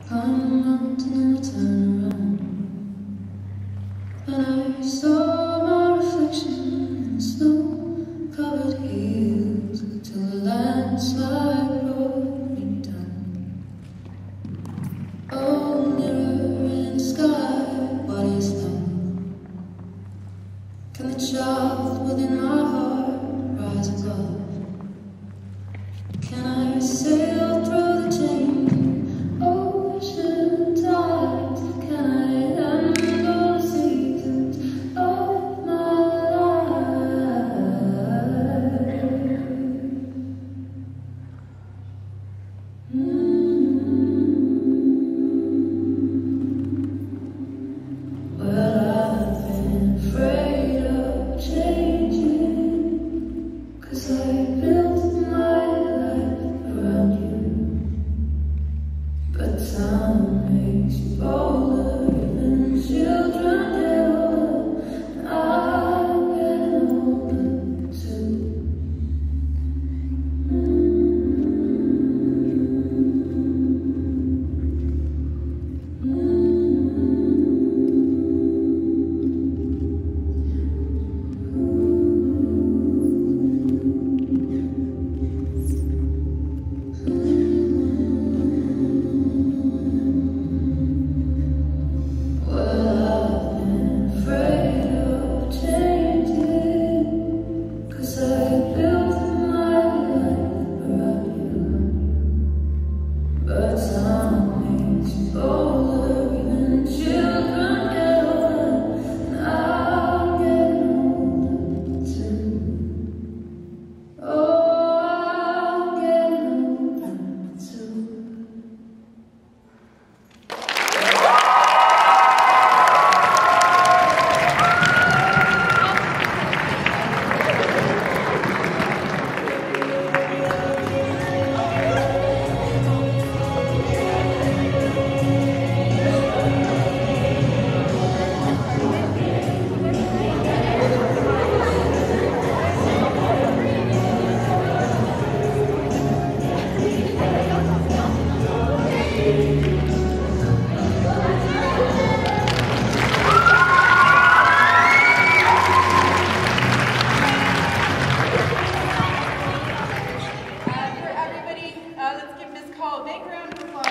Climbed a mountain and I turned around, and I saw my reflection in the snow-covered hills till the landslide brought me down. Oh, mirror in the sky, what is love? Can the child within my heart rise above? Can I sail through the changing ocean tides? Can I handle the seasons of my life? Well, I've been afraid of changing, 'cause I built my life around you. But time makes you bolder, even children get older, and I'm getting older too. For everybody, let's give Ms. Cole a big round of applause.